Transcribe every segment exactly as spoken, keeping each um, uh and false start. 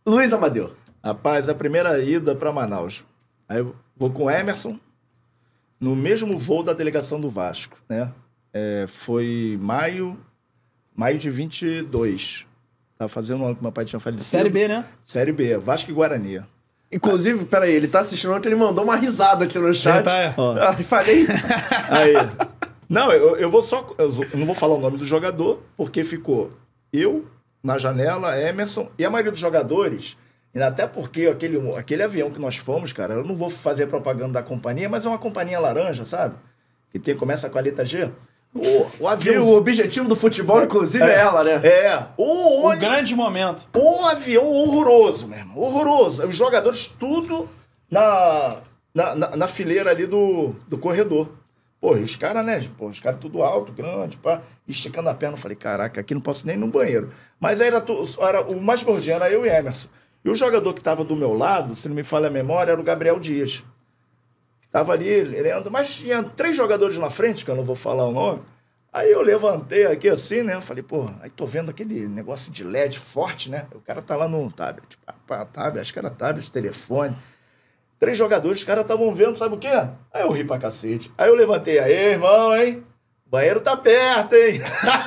Luiz Amadeu. Rapaz, a primeira ida para Manaus. Aí eu vou com o Emerson, no mesmo voo da delegação do Vasco, né? É, foi maio, maio de vinte e dois. Tava fazendo um ano que meu pai tinha falecido. Série B, né? Série B, Vasco e Guarani. Inclusive, peraí, ele tá assistindo ontem, ele mandou uma risada aqui no chat. Tá, é. Ah, falei. Aí, não, eu, eu vou só... Eu não vou falar o nome do jogador, porque ficou eu na janela, Emerson, e a maioria dos jogadores... Até porque aquele, aquele avião que nós fomos, cara, eu não vou fazer propaganda da companhia, mas é uma companhia laranja, sabe? Que tem, começa com a letra G. O, o avião... E o objetivo do futebol, inclusive, é, é ela, né? É. O, o grande momento. O avião horroroso, meu irmão. Horroroso. Os jogadores tudo na, na, na, na fileira ali do, do corredor. Pô, e os caras, né? Pô, os caras tudo alto, grande, pá, esticando a perna. Eu falei, caraca, aqui não posso nem ir no banheiro. Mas aí era, tu, era o mais gordinho, era eu e Emerson. E o jogador que estava do meu lado, se não me falha a memória, era o Gabriel Dias. Que estava ali, ele anda, mas tinha três jogadores na frente, que eu não vou falar o nome. Aí eu levantei aqui assim, né? Falei, pô, aí tô vendo aquele negócio de L E D forte, né? O cara tá lá no tablet. Pá, tablet, acho que era tablet, telefone. Três jogadores, os caras estavam vendo, sabe o quê? Aí eu ri pra cacete. Aí eu levantei, aí, irmão, hein? O banheiro tá perto, hein?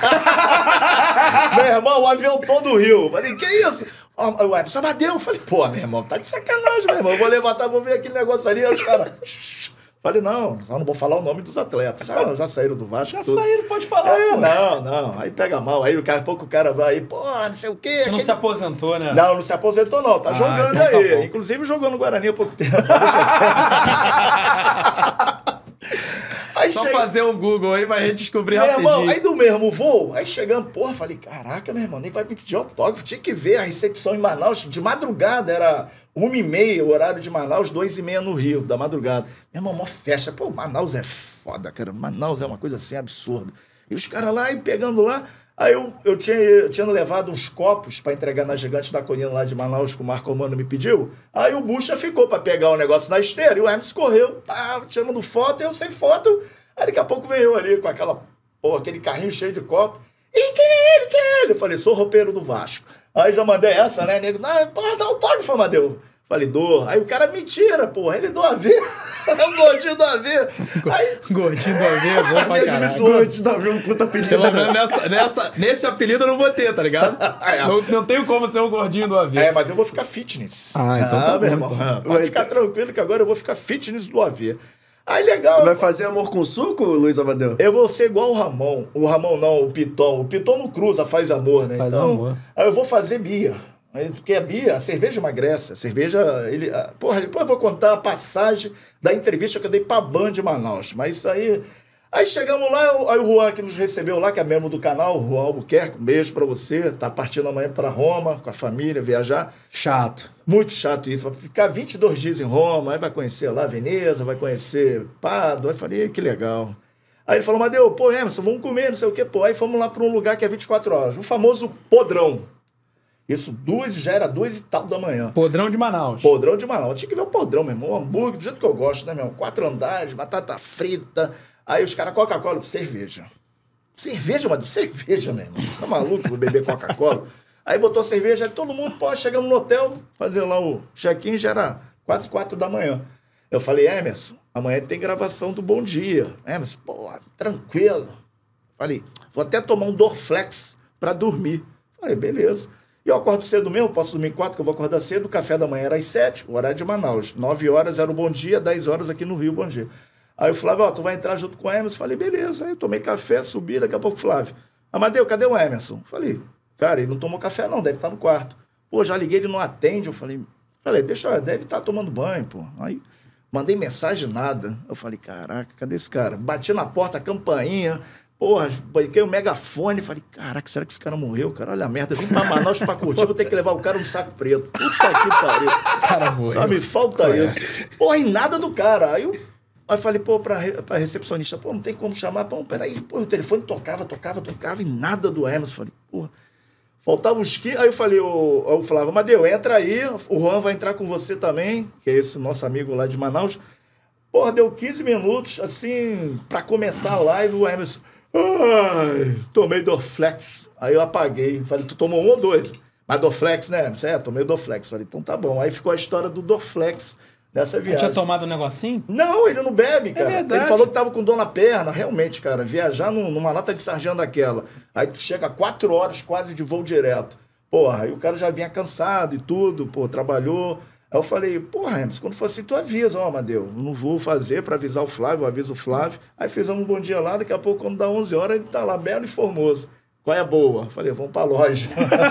Meu irmão, o avião todo riu. Falei, que isso? O Emerson Amadeu. Falei, pô, meu irmão, tá de sacanagem, meu irmão. Eu vou levantar, vou ver aquele negócio ali. Aí os caras... Falei, não, só não vou falar o nome dos atletas. Já, já saíram do Vasco. Já tudo. saíram, pode falar. É, pô. não, não. Aí pega mal. Aí daqui a pouco o cara vai aí, pô, não sei o quê. Você não aquele... se aposentou, né? Não, não se aposentou, não. Tá Ah, jogando então tá aí. bom. Inclusive jogou no Guarani há pouco tempo. Aí Só chega... fazer o Google aí pra gente descobrir Meu rapidinho. irmão, aí do mesmo voo, aí chegando, porra, falei, caraca, meu irmão, nem vai me pedir autógrafo. Tinha que ver a recepção em Manaus, de madrugada, era uma e meia o horário de Manaus, duas e meia no Rio, da madrugada. Meu irmão, mó festa. Pô, Manaus é foda, cara. Manaus é uma coisa assim absurda. E os caras lá, e pegando lá, aí eu, eu, tinha, eu tinha levado uns copos pra entregar na Gigante da Colina lá de Manaus, que o Marco Romano me pediu. Aí o Bucha ficou pra pegar o negócio na esteira, e o Hermes correu, pá, tirando foto, eu sem foto. Aí daqui a pouco veio eu ali com aquela, pô, aquele carrinho cheio de copo. E quem é ele? Quem é ele? Eu falei, sou roupeiro do Vasco. Aí já mandei essa, né? Nego, não, porra, dá um autógrafo, Amadeu. Falei, dou. Aí o cara me tira, porra. Ele do A V. É o gordinho do A V. Aí... Gordinho do A V, é bom pra caralho. Gordinho do A V, um puta apelido. Pelo menos nessa, nessa, nesse apelido eu não vou ter, tá ligado? É. Não, não tenho como ser o gordinho do A V. É, mas eu vou ficar fitness. Ah, então tá bom, meu irmão. então. Pode ficar tranquilo que agora eu vou ficar fitness do A V. Aí, legal. Vai fazer amor com suco, Luiz Amadeu? Eu vou ser igual o Ramon. O Ramon não, o Piton. O Piton não cruza, faz amor, né? Faz então, amor. Aí eu vou fazer Bia. Aí, porque a Bia, a cerveja emagrece. A cerveja, ele... a- Porra, depois eu vou contar a passagem da entrevista que eu dei pra Band de Manaus. Mas isso aí... Aí chegamos lá, eu- aí o Juan que nos recebeu lá, que é membro do canal, o Juan Albuquerque, um beijo pra você. Tá partindo amanhã pra Roma, com a família, viajar. Chato. Muito chato isso. Vai ficar vinte e dois dias em Roma, aí vai conhecer lá Veneza, vai conhecer Pádua. Aí falei, que legal. Aí ele falou, Amadeu, pô, Emerson, vamos comer, não sei o quê. Pô, aí fomos lá para um lugar que é vinte e quatro horas, o famoso Podrão. Isso, duas, já era duas e tal da manhã. Podrão de Manaus. Podrão de Manaus. Eu tinha que ver o podrão, meu irmão. O hambúrguer, do jeito que eu gosto, né, meu irmão? Quatro andares, batata frita. Aí os caras, Coca-Cola, cerveja. Cerveja, mas cerveja, meu irmão. Tá maluco vou beber Coca-Cola? Aí botou cerveja, aí todo mundo, pô, chegamos no hotel, fazer lá o check-in, já era quase quatro da manhã. Eu falei, Emerson, amanhã tem gravação do Bom Dia. Emerson, pô, tranquilo. Falei, vou até tomar um Dorflex pra dormir. Falei, beleza. E eu acordo cedo mesmo, posso dormir quatro, que eu vou acordar cedo. O café da manhã era às sete, o horário de Manaus. Nove horas era o Bom Dia, dez horas aqui no Rio, Bom Dia. Aí o Flávio, ó, tu vai entrar junto com o Emerson? Falei, beleza. Aí eu tomei café, subi, daqui a pouco o Flávio. Amadeu, cadê o Emerson? Falei, cara, ele não tomou café não, deve estar no quarto. Pô, já liguei, ele não atende. Eu falei, falei, deixa, deve estar tomando banho, pô. Aí mandei mensagem, nada. Eu falei, caraca, cadê esse cara? Bati na porta, campainha, porra, brinquei o megafone. Falei, caraca, será que esse cara morreu, cara? Olha a merda, eu vim pra Manaus pra curtir, vou ter que levar o cara no saco preto. Puta que pariu. Cara, morreu. Sabe, falta Qual é? isso. Porra, e nada do cara. Aí eu, aí eu falei, pô, pra, re- pra recepcionista, pô, não tem como chamar. Pô, peraí, pô, o telefone tocava, tocava, tocava e nada do Emerson. Falei, porra. Faltava uns quinze. Aí eu falei, o, eu falava, Amadeu, entra aí, o Juan vai entrar com você também, que é esse nosso amigo lá de Manaus. Porra, deu quinze minutos, assim, pra começar a live, o Emerson, ai, tomei Dorflex. Aí eu apaguei. Falei, tu tomou um ou dois? Mas Dorflex, né? É, tomei o Dorflex. Falei, então tá bom. Aí ficou a história do Dorflex nessa Você viagem. tinha tomado um negocinho? Não, ele não bebe, cara. verdade. Ele falou que tava com dor na perna, realmente, cara. Viajar num- numa lata de sargento daquela. Aí tu chega quatro horas quase de voo direto. Porra, aí o cara já vinha cansado e tudo, pô, trabalhou. Aí eu falei, porra, Hermes, quando for assim, tu avisa, ó, Amadeu, não vou fazer pra avisar o Flávio, eu aviso o Flávio. Aí fizemos um bom dia lá, daqui a pouco, quando dá onze horas, ele tá lá, belo e formoso. Qual é a boa? Eu falei, vamos pra loja.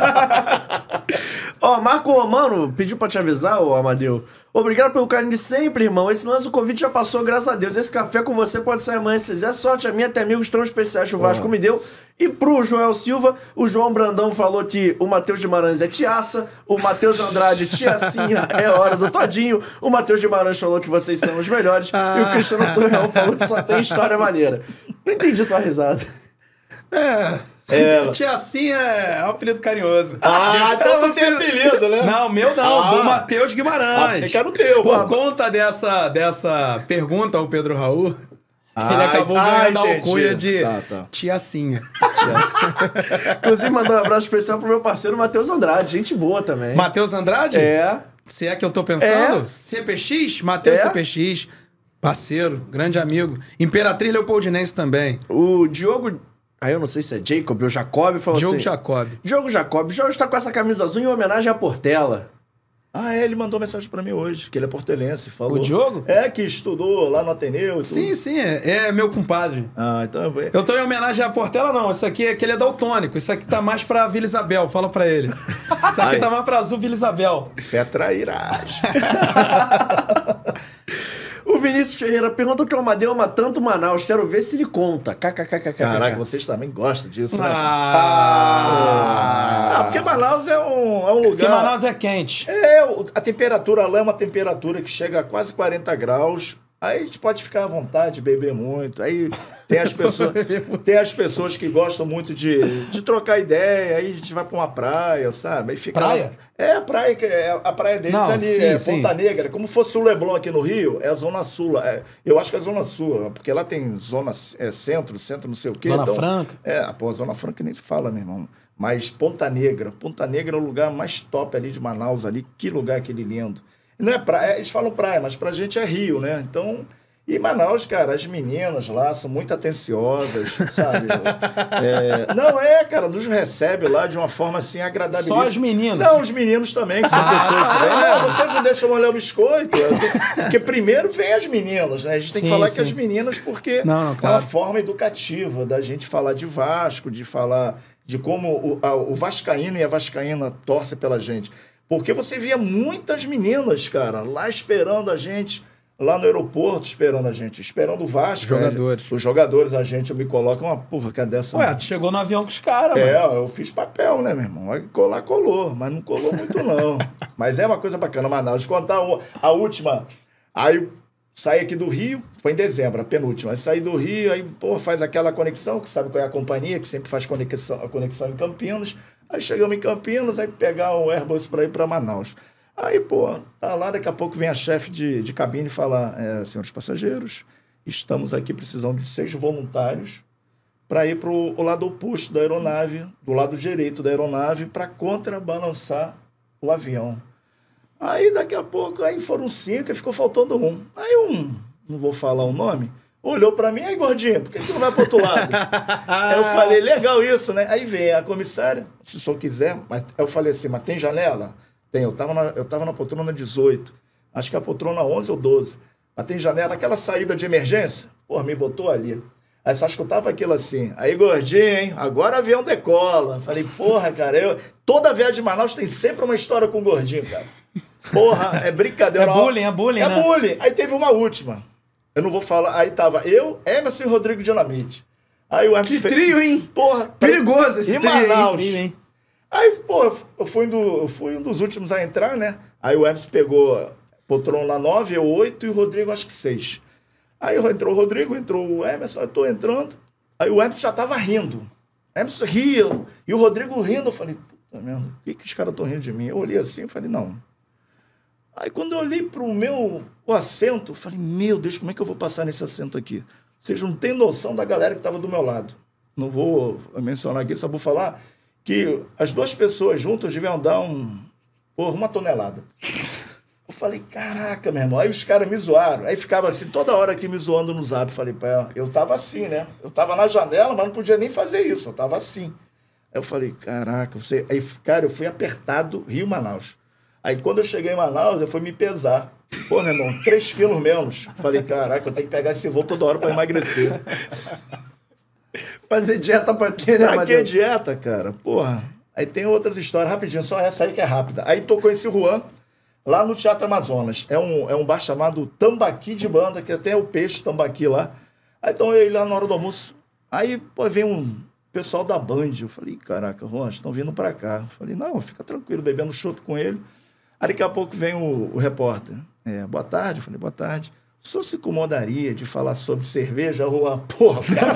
Ó, Marco Romano pediu pra te avisar, ô Amadeu. Obrigado pelo carinho de sempre, irmão. Esse lance do Covid já passou, graças a Deus. Esse café com você pode sair amanhã se quiser. Sorte a minha, até amigos tão especiais que o Vasco me deu. E pro Joel Silva, o João Brandão falou que o Matheus Guimarães é tiaça, o Matheus Andrade, tiacinha, é hora do Todinho. O Matheus Guimarães falou que vocês são os melhores. E o Cristiano Torreão falou que só tem história maneira. Não entendi essa risada. É. É. Tia assim é um apelido carinhoso. Ah, então tu tem apelido, né? Não, meu não, Ah. do Matheus Guimarães. Ah, você quer o teu, Por mano. conta dessa, dessa pergunta ao Pedro Raul, Ah, ele acabou ah, ganhando a entendi. alcunha de Tá, tá. Tiacinha. Inclusive, mandar um abraço especial pro meu parceiro Matheus Andrade. Gente boa também. Matheus Andrade? É. Se é que eu tô pensando? É. C P X? Matheus É. C P X. Parceiro, grande amigo. Imperatriz Leopoldinense também. O Diogo... Aí eu não sei se é Jacob ou Jacob, falou Diogo assim... Jacob. Diogo Jacob. Diogo está com essa camisa azul em homenagem à Portela. Ah, é, ele mandou mensagem pra mim hoje, que ele é portelense, falou. O Diogo? É, que estudou lá no Ateneu e tudo. Sim, sim, é, é meu compadre. Ah, então... Eu tô em homenagem à Portela, não. Isso aqui é que ele é daltônico. Isso aqui tá mais pra Vila Isabel. Fala pra ele. Isso aqui Ai. tá mais pra Azul Vila Isabel. Isso é trairagem. O Vinícius Ferreira pergunta que o Amadeu ama tanto Manaus. Quero ver se ele conta. KKKKK. Caraca, vocês também gostam disso, né? Ah, Ah, porque Manaus é um, é um lugar... Porque Manaus é quente. É, o- a temperatura lá é uma temperatura que chega a quase quarenta graus. Aí a gente pode ficar à vontade, beber muito. Aí tem as pessoas, tem as pessoas que gostam muito de, de trocar ideia. Aí a gente vai pra uma praia, sabe? Aí fica Praia? lá- é a praia, que é a praia deles Não, ali, sim, é sim. Ponta Negra. Como fosse o Leblon aqui no Rio, é a Zona Sul. É, eu acho que é a Zona Sul, porque lá tem zona é, centro, centro não sei o quê. Zona então, Franca? É, pô, Zona Franca nem se fala, meu irmão. Mas Ponta Negra. Ponta Negra é o lugar mais top ali de Manaus, ali. Que lugar aquele lindo. E não é praia, eles falam praia, mas pra gente é Rio, né? Então... E Manaus, cara, as meninas lá são muito atenciosas, sabe? É, não é, cara, nos recebe lá de uma forma assim agradável. Só as meninas? Não, os meninos também, que são pessoas também. Não, vocês não deixam molhar o biscoito. Porque primeiro vem as meninas, né? A gente tem Sim, que falar sim. que as meninas, porque Não, não, é claro. uma forma educativa da gente falar de Vasco, de falar de como o, a- o vascaíno e a vascaína torcem pela gente. Porque você via muitas meninas, cara, lá esperando a gente, lá no aeroporto esperando a gente, esperando o Vasco. Jogadores. né? Os jogadores, a gente, eu me coloco uma porra, cadê essa... Ué, tu chegou no avião com os caras, É, mano. eu fiz papel, né, meu irmão? Aí colar, colou, mas não colou muito, não. Mas é uma coisa bacana, Manaus. Vou contar uma- a última. Aí saí aqui do Rio, foi em dezembro, a penúltima. Aí saí do Rio, aí, pô, faz aquela conexão, que sabe qual é a companhia, que sempre faz conexão, a conexão em Campinas. Aí chegamos em Campinas, aí pegar um Airbus para ir para Manaus. Aí, pô, tá lá, daqui a pouco vem a chefe de, de cabine falar, é, senhores passageiros, estamos aqui precisando de seis voluntários para ir para o lado oposto da aeronave, do lado direito da aeronave, para contrabalançar o avião. Aí, daqui a pouco, aí foram cinco e ficou faltando um. Aí um, não vou falar o nome, olhou para mim, aí gordinho, por que tu não vai para outro lado? Aí eu falei, legal isso, né? Aí vem a comissária, se o senhor quiser, mas eu falei assim, mas tem janela? Tem, eu tava na, eu tava na poltrona dezoito, acho que a poltrona onze ou doze. Mas tem janela, aquela saída de emergência, pô, me botou ali. Aí só escutava aquilo assim, aí gordinho, hein? Agora o avião decola. Falei, porra, cara, eu... toda viagem de Manaus tem sempre uma história com o gordinho, cara. Porra, é brincadeira. É bullying, é bullying, É né? bullying. Aí teve uma última. Eu não vou falar. Aí tava eu, Emerson e Rodrigo Dinamite. Aí o Emerson Que fez- trio, hein? Porra. Perigoso esse E trio, hein? Manaus. Trio, hein? Aí, pô, eu fui, um do, eu fui um dos últimos a entrar, né? Aí o Emerson pegou poltrona nove, eu oito e o Rodrigo acho que seis. Aí entrou o Rodrigo, entrou o Emerson, eu tô entrando. Aí o Emerson já tava rindo. O Emerson ria. E o Rodrigo rindo, eu falei, puta merda, por que, que os caras estão rindo de mim? Eu olhei assim e falei, não. Aí quando eu olhei pro meu o assento, eu falei, meu Deus, como é que eu vou passar nesse assento aqui? Vocês não têm noção da galera que tava do meu lado. Não vou mencionar aqui, só vou falar que as duas pessoas juntas deviam dar um, porra, uma tonelada. Eu falei, caraca, meu irmão. Aí os caras me zoaram. Aí ficava assim, toda hora aqui me zoando no zap. Falei, pá, eu tava assim, né? Eu tava na janela, mas não podia nem fazer isso. Eu tava assim. Aí eu falei, caraca, você... Aí, cara, eu fui apertado Rio-Manaus. Aí quando eu cheguei em Manaus, eu fui me pesar. Pô, meu irmão, três quilos menos. Falei, caraca, eu tenho que pegar esse voo toda hora pra emagrecer. Fazer dieta pra quê, né, Pra Amadeu? que dieta, cara? Porra. Aí tem outras histórias, rapidinho, só essa aí que é rápida. Aí tocou esse Juan, lá no Teatro Amazonas. É um, é um bar chamado Tambaqui de Banda, que até é o peixe tambaqui lá. Aí então eu ia lá na hora do almoço. Aí, pô, vem um pessoal da Band. Eu falei, caraca, Juan, estão vindo pra cá. Eu falei, não, fica tranquilo, bebendo chopp com ele. Aí daqui a pouco vem o, o repórter. É, boa tarde. Eu falei, boa tarde. O senhor se incomodaria de falar sobre cerveja, Juan? Porra, cara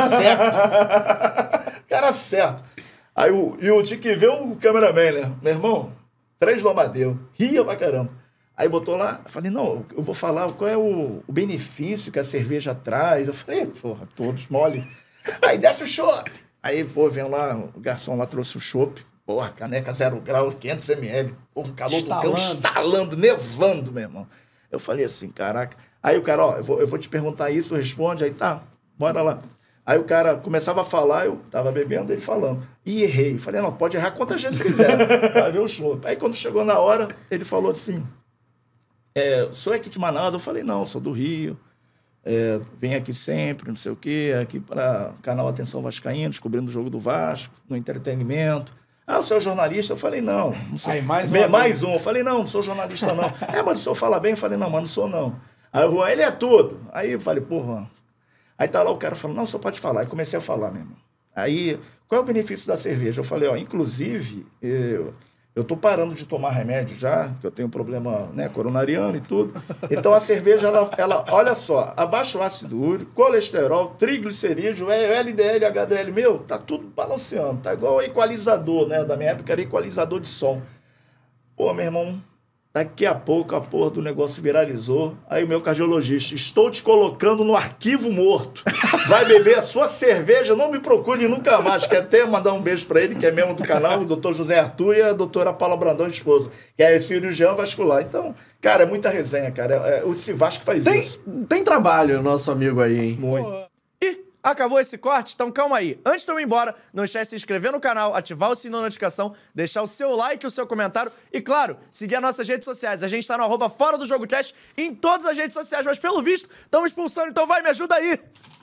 certo. Cara certo. Aí o, e o tinha que ver o cameraman, né? Meu irmão, três do Amadeu. Ria pra caramba. Aí botou lá, eu falei, não, eu vou falar qual é o, o benefício que a cerveja traz. Eu falei, porra, todos mole. Aí desce o chopp. Aí, pô, vem lá, o garçom lá trouxe o chopp. Porra, caneca zero grau, quinhentos mililitros. Porra, um calor Estalando. do cão, estalando, nevando, meu irmão. Eu falei assim, caraca. Aí o cara, ó, eu vou, eu vou te perguntar isso, responde. Aí tá, bora lá. Aí o cara começava a falar, eu tava bebendo, ele falando. E errei. Falei, não, pode errar quantas vezes quiser. Vai ver o show. Aí quando chegou na hora, ele falou assim, é, o senhor é aqui de Manaus? Eu falei, não, sou do Rio. É, vem aqui sempre, não sei o quê, aqui para o canal Atenção Vascaíno, descobrindo o jogo do Vasco, no entretenimento. Ah, o senhor é jornalista? Eu falei, não. não sou. Aí, mais Me- um. mais um. Eu falei, não, não sou jornalista, não. É, mas o senhor fala bem? Eu falei, não, mas não sou, não. Aí o Juan, ele é tudo. Aí eu falei, pô, Juan. Aí tá lá o cara falando, não, só pode falar. Aí comecei a falar mesmo. Aí, qual é o benefício da cerveja? Eu falei, ó, inclusive, eu, eu tô parando de tomar remédio já, que eu tenho problema, né, coronariano e tudo. Então a cerveja, ela, ela olha só, abaixa o ácido úrico, colesterol, triglicerídeo, L D L, H D L, meu, tá tudo balanceando. Tá igual equalizador, né? Da minha época era equalizador de som. Pô, meu irmão, daqui a pouco a porra do negócio viralizou. Aí o meu cardiologista, estou te colocando no arquivo morto. Vai beber a sua cerveja, não me procure nunca mais. Quer até mandar um beijo pra ele, que é membro do canal, o doutor José Arthur e a doutora Paula Brandão, esposa, que é cirurgião vascular. Então, cara, é muita resenha, cara. É, é, o Civasco faz Tem, isso. tem trabalho, nosso amigo aí, hein? Muito. Ih, acabou esse corte? Então calma aí. Antes de eu ir embora, não esquece de se inscrever no canal, ativar o sininho da notificação, deixar o seu like e o seu comentário e, claro, seguir as nossas redes sociais. A gente tá no arroba Fora do Jogo Cast em todas as redes sociais, mas pelo visto, estamos expulsando, então vai, me ajuda aí!